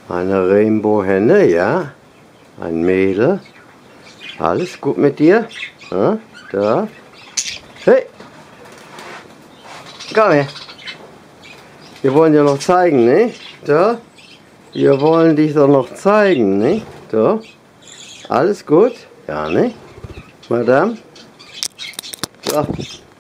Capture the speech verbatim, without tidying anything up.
Eine Rainbow-Henne, ja. Ein Mädel. Alles gut mit dir? Ja, da. Hey! Komm her! Wir wollen dir noch zeigen, ne? Da. Wir wollen dich doch noch zeigen, ne? Da. Alles gut? Ja, ne? Madame? So.